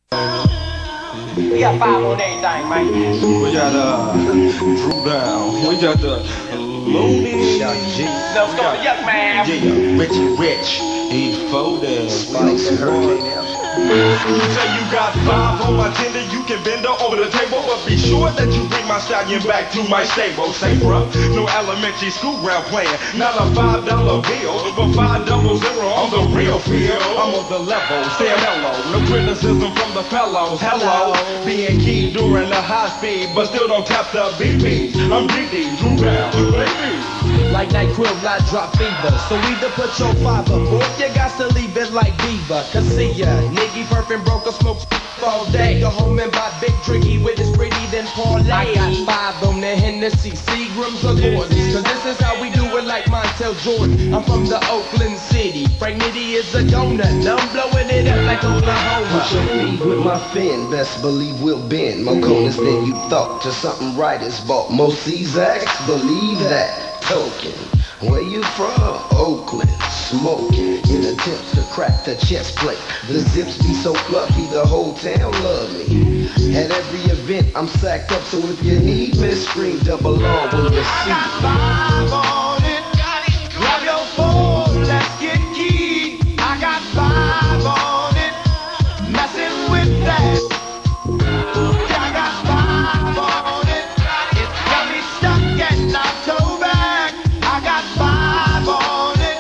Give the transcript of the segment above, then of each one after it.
We got 5 on everything, man. We got Drew Down. We got the Luniz-I Got. Let's go to Yuck, man. Yeah, Richie Rich. He folded. You say you got 5 on my tender, you can bend her over the table, but be sure that you bring my stallion back to my stable. Say, bruh, no elementary school ground playing, not a $5 bill, but 500 on the real field. I'm on the level, stay mellow, no criticism from the fellows. Hello, being key during the high speed, but still don't tap the BPs. I'm DD, Drew Down, baby. Like NyQuil, I drop fever. So either put your 5 up, or you got to leave it like Beaver. Cause see ya, nigga perfect broke a smoke all day. Go home and buy big drinky with his pretty then parlay. I got 5 on the Hennessy, Seagrams or Gordons. Cause this is how we do it like Montel Jordan. I'm from the Oakland City. Frank Nitty is a donut. I'm blowing it up like Oklahoma. Put your feet with my fin, best believe we'll bend. More corners than you thought, to something right is bought. Most Czaks, believe that. Token, where you from? Oakland, smoking, in attempts to crack the chest plate. The zips be so fluffy, the whole town love me. At every event, I'm sacked up, so if you need me, scream double R when you see me. I got 5 on it, grab your phone, let's get key. I got 5 on it, messing with that. I got 5 on it, it's got me stuck in October. I got 5 on it,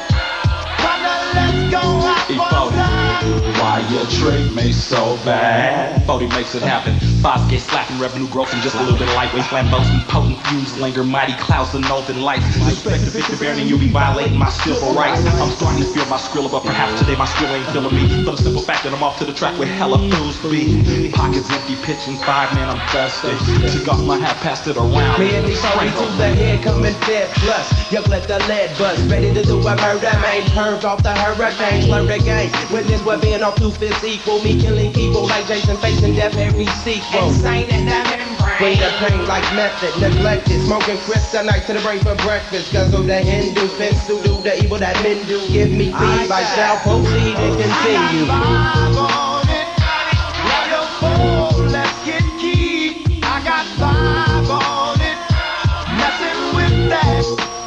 let's go out for time. Why your trick me so bad? 40 makes it happen. 5 get slapping, revenue growth, and just a little bit of lightweight flamboyant, potent fumes, linger, mighty clouds and northern lights. Suspect the victim bearing, you'll be violating my civil rights. I'm starting to feel my skrilla, but perhaps today my skrill ain't feeling me. For the simple fact that I'm off to the track with hella fools be. Pockets empty, pitching 5, man, I'm thirsty. Took off my hat, passed it around. Me and these homies to the head coming fed plus. Yuck, let the lead bust. Ready to do a murder, man. Purge off the hurricane, slur the game. Witness what being off 2 5 equal. Me killing people like Jason facing death every sequel. Insane in the membrane. Bring the pain like method, neglected. Smoking kryptonite to the brain for breakfast. Cause of the Hindu fence to do the evil that men do. Give me peace, I shall proceed and continue. I got 5 on it, grab your phone, let's get key. I got 5 on it, messing with that.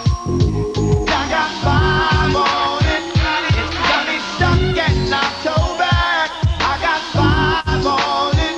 I got 5 on it, it's got me stuck in October. I got 5 on it,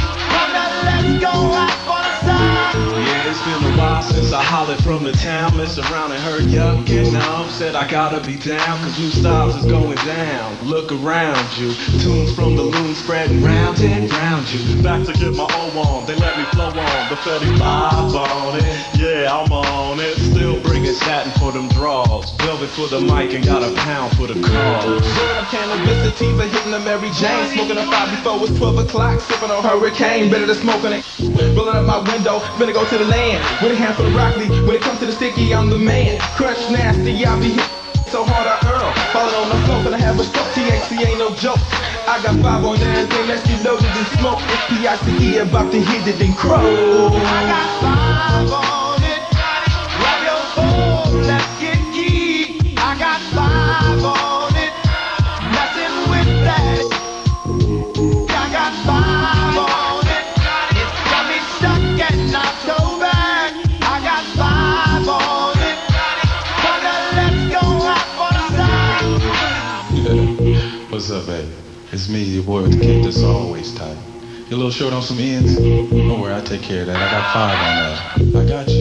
let's go out for the side. Yeah, it's been a while since I hollered from the town. Messed around and heard Yuck get numb. Said I gotta be down, cause new styles is going down. Look around you, tunes from the loon spreading round and round you. Back to get my O on, they let me flow on. The 35 on it, yeah, I'm on it. Still bringing satin for them draws. Velvet for the mic and got a pound for the cause. I'm cannabis sativa, hitting the Mary Jane. Smoking a 5 before it's 12 o'clock. Sipping on hurricane, better than smoking it. Rolling up my window, finna go to the land. With a handful of broccoli, when it comes to the sticky, I'm the man. Crunch nasty, I be hit so hard I earl. Falling on the floor, finna have a stroke. THC ain't no joke. I got 5 on everything, let's get loaded and smoke. It's PICE, about to hit it and crow. I got 5 on it, grab your phone, let's get key. I got 5 on it, messing with that. I got 5 on it, it's got me stuck in October. I got 5 on it, let's go out for the side. What's up, baby? It's me, your boy with the kick that's always tight. You a little short on some ends? Don't worry, I take care of that. I got 5 on that. I got you.